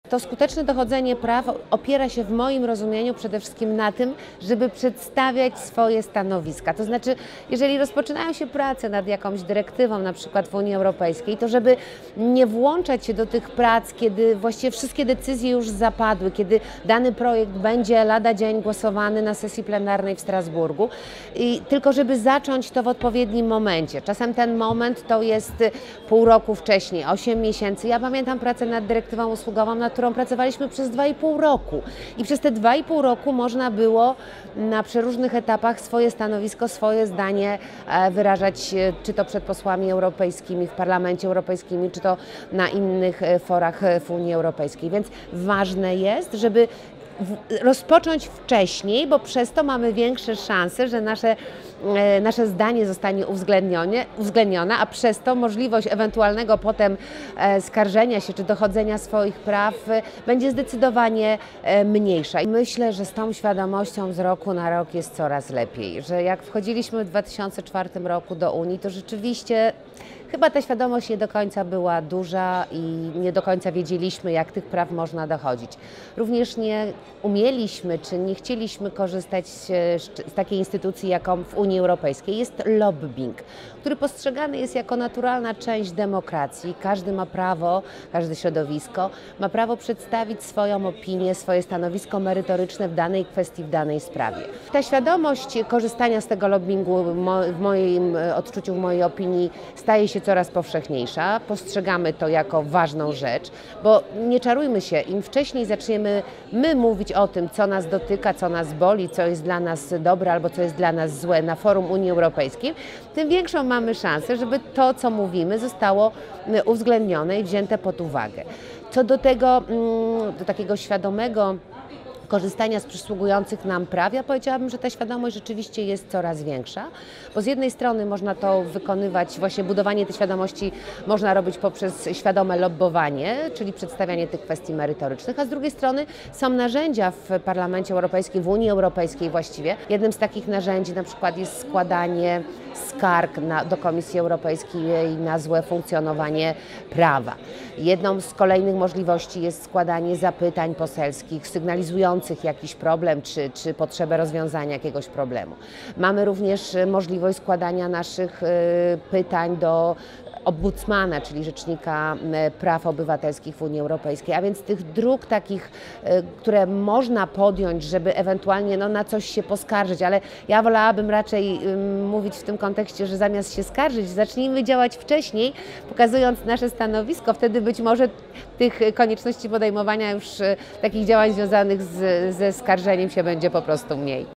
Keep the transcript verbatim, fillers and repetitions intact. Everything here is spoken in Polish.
To skuteczne dochodzenie praw opiera się w moim rozumieniu przede wszystkim na tym, żeby przedstawiać swoje stanowiska. To znaczy, jeżeli rozpoczynają się prace nad jakąś dyrektywą, na przykład w Unii Europejskiej, to żeby nie włączać się do tych prac, kiedy właściwie wszystkie decyzje już zapadły, kiedy dany projekt będzie lada dzień głosowany na sesji plenarnej w Strasburgu, i tylko żeby zacząć to w odpowiednim momencie. Czasem ten moment to jest pół roku wcześniej, osiem miesięcy. Ja pamiętam pracę nad dyrektywą usługową, nad którą pracowaliśmy przez dwa i pół roku. I przez te dwa i pół roku można było na przeróżnych etapach swoje stanowisko, swoje zdanie wyrażać, czy to przed posłami europejskimi w Parlamencie Europejskim, czy to na innych forach w Unii Europejskiej. Więc ważne jest, żeby rozpocząć wcześniej, bo przez to mamy większe szanse, że nasze, nasze zdanie zostanie uwzględnione, uwzględnione, a przez to możliwość ewentualnego potem skarżenia się czy dochodzenia swoich praw będzie zdecydowanie mniejsza. I myślę, że z tą świadomością z roku na rok jest coraz lepiej, że jak wchodziliśmy w dwa tysiące czwartym roku do Unii, to rzeczywiście chyba ta świadomość nie do końca była duża i nie do końca wiedzieliśmy, jak tych praw można dochodzić. Również nie umieliśmy, czy nie chcieliśmy korzystać z takiej instytucji, jaką w Unii Europejskiej jest lobbying, który postrzegany jest jako naturalna część demokracji. Każdy ma prawo, każde środowisko ma prawo przedstawić swoją opinię, swoje stanowisko merytoryczne w danej kwestii, w danej sprawie. Ta świadomość korzystania z tego lobbingu w moim odczuciu, w mojej opinii staje się coraz powszechniejsza. Postrzegamy to jako ważną rzecz, bo nie czarujmy się, im wcześniej zaczniemy my mówić o tym, co nas dotyka, co nas boli, co jest dla nas dobre albo co jest dla nas złe na forum Unii Europejskiej, tym większą mamy szansę, żeby to, co mówimy, zostało uwzględnione i wzięte pod uwagę. Co do tego, do takiego świadomego korzystania z przysługujących nam praw, ja powiedziałabym, że ta świadomość rzeczywiście jest coraz większa, bo z jednej strony można to wykonywać, właśnie budowanie tej świadomości można robić poprzez świadome lobbowanie, czyli przedstawianie tych kwestii merytorycznych, a z drugiej strony są narzędzia w Parlamencie Europejskim, w Unii Europejskiej właściwie. Jednym z takich narzędzi na przykład jest składanie skarg na, do Komisji Europejskiej na złe funkcjonowanie prawa. Jedną z kolejnych możliwości jest składanie zapytań poselskich sygnalizujących jakiś problem czy, czy potrzebę rozwiązania jakiegoś problemu. Mamy również możliwość składania naszych y, pytań do ombudsmana, czyli Rzecznika Praw Obywatelskich w Unii Europejskiej, a więc tych dróg takich, które można podjąć, żeby ewentualnie no, na coś się poskarżyć, ale ja wolałabym raczej mówić w tym kontekście, że zamiast się skarżyć, zacznijmy działać wcześniej, pokazując nasze stanowisko, wtedy być może tych konieczności podejmowania już takich działań związanych z, ze skarżeniem się będzie po prostu mniej.